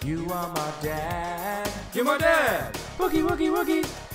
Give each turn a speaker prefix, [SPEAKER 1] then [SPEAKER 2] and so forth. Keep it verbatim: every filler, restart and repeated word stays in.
[SPEAKER 1] You are my dad. You're my dad. Wookie, wookie, wookie.